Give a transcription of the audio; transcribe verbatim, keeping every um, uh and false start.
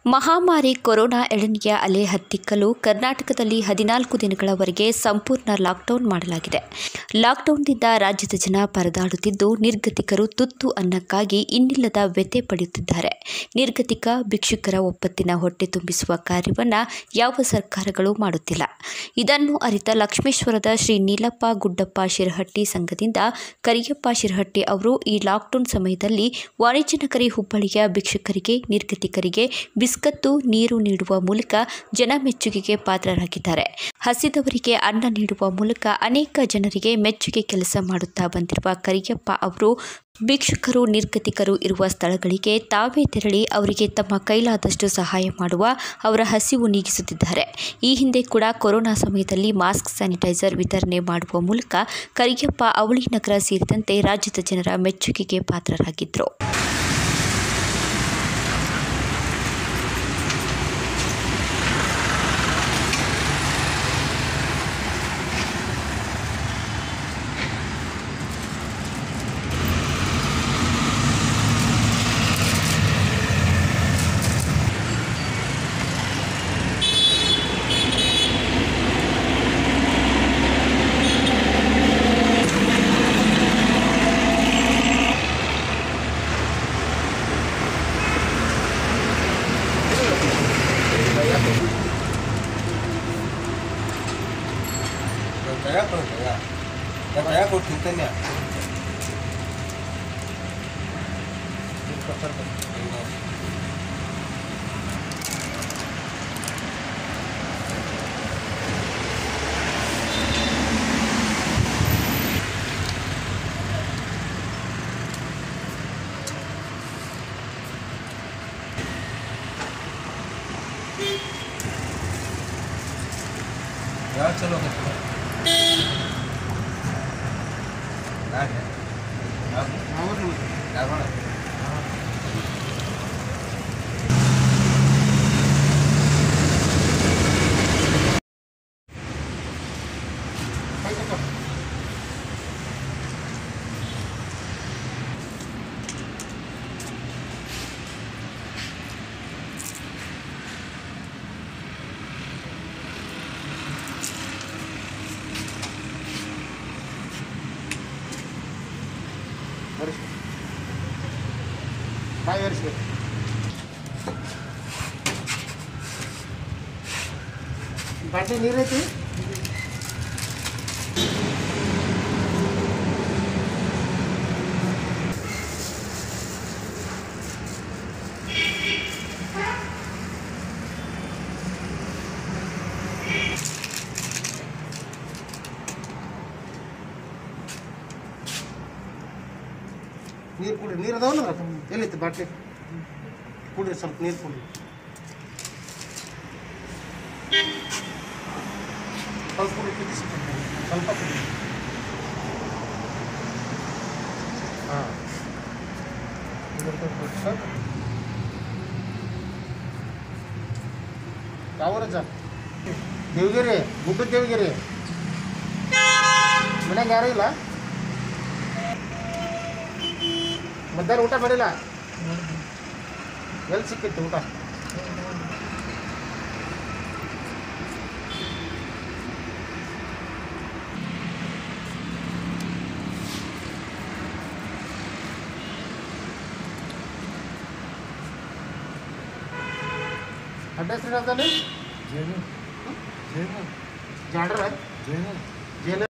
ಮಹಾಮಾರಿ ಕೊರೋನಾ ಎರಡನೆಯ ಅಲೆ ಹತ್ತಿಕ್ಕಲು ಕರ್ನಾಟಕದಲ್ಲಿ ಹದಿನಾಲ್ಕು ದಿನಗಳವರೆಗೆ ಸಂಪೂರ್ಣ ಲಾಕ್ಡೌನ್ ಮಾಡಲಾಗಿದೆ. ಲಾಕ್ಡೌನ್ನಿಂದ ರಾಜ್ಯದ ಜನ ಪರದಾಡುತ್ತಿದ್ದು, ನಿರ್ಗತಿಕರು ತುತ್ತು ಅನ್ನಕ್ಕಾಗಿ ಇನ್ನಿಲ್ಲದ ವ್ಯಥೆ ಪಡೆಯುತ್ತಿದ್ದಾರೆ. ನಿರ್ಗತಿಕ ಭಿಕ್ಷುಕರ ಒಪ್ಪತ್ತಿನ ಹೊಟ್ಟೆ ತುಂಬಿಸುವ ಕಾರ್ಯವನ್ನು ಯಾವ ಸರ್ಕಾರಗಳು ಮಾಡುತ್ತಿಲ್ಲ. ಇದನ್ನು ಅರಿತ ಲಕ್ಷ್ಮೇಶ್ವರದ ಶ್ರೀ ನೀಲಪ್ಪ ಗುಡ್ಡಪ್ಪ ಶಿರಹಟ್ಟಿ ಸಂಘದಿಂದ ಕರಿಯಪ್ಪ ಶಿರಹಟ್ಟಿ ಅವರು ಈ ಲಾಕ್ಡೌನ್ ಸಮಯದಲ್ಲಿ ವಾಣಿಜ್ಯ ನಗರಿ ಹುಬ್ಬಳ್ಳಿಯ ಭಿಕ್ಷುಕರಿಗೆ, ನಿರ್ಗತಿಕರಿಗೆ ಬಿಸ್ಕತ್ತು, ನೀರು ನೀಡುವ ಮೂಲಕ ಜನ ಮೆಚ್ಚುಗೆಗೆ ಪಾತ್ರರಾಗಿದ್ದಾರೆ. ಹಸಿದವರಿಗೆ ಅನ್ನ ನೀಡುವ ಮೂಲಕ ಅನೇಕ ಜನರಿಗೆ ಮೆಚ್ಚುಗೆ ಕೆಲಸ ಮಾಡುತ್ತಾ ಬಂದಿರುವ ಕರಿಯಪ್ಪ ಅವರು ಭಿಕ್ಷುಕರು, ನಿರ್ಗತಿಕರು ಇರುವ ಸ್ಥಳಗಳಿಗೆ ತಾವೇ ತೆರಳಿ ಅವರಿಗೆ ತಮ್ಮ ಕೈಲಾದಷ್ಟು ಸಹಾಯ ಮಾಡುವ, ಅವರ ಹಸಿವು ನೀಗಿಸುತ್ತಿದ್ದಾರೆ. ಈ ಹಿಂದೆ ಕೂಡ ಕೊರೋನಾ ಸಮಯದಲ್ಲಿ ಮಾಸ್ಕ್, ಸ್ಯಾನಿಟೈಸರ್ ವಿತರಣೆ ಮಾಡುವ ಮೂಲಕ ಕರಿಯಪ್ಪ ಅವಳಿ ನಗರ ಸೇರಿದಂತೆ ರಾಜ್ಯದ ಜನರ ಮೆಚ್ಚುಗೆಗೆ ಪಾತ್ರರಾಗಿದ್ದರು. Kaya ko kaya. Kaya ko tinta niya. Ya chalo. Five years ago. But in here, ನೀರು ಕುಡಿ ನೀರು ಅದಾವಲ್ಲ ಎಲ್ಲಿತ್ತು ಬಾಟ್ಲಿ ಕುಡಿ ಸ್ವಲ್ಪ ನೀರು ಕುಡಿ ಸ್ವಲ್ಪ ಕುಡಿ ಕುದಿಸಿ ಸ್ವಲ್ಪ ಕುಡಿ ಹಾಂ ಯಾವ ರಜ ದೇವಗಿರಿ ಗುಡ್ಡದ ದೇವಗಿರಿ ಮನ್ಯಾಗ ಯಾರೂ ಇಲ್ಲ ಮಧ್ಯಾಹ್ನ ಊಟ ಮಾಡಿಲ್ಲ ಎಲ್ಲಿ ಸಿಕ್ಕಿತ್ತು ಊಟ ಅಡ್ರೆಸ್ ಏನಾದಲ್ಲಿ ಜಾಡ್ರ ಜೇನು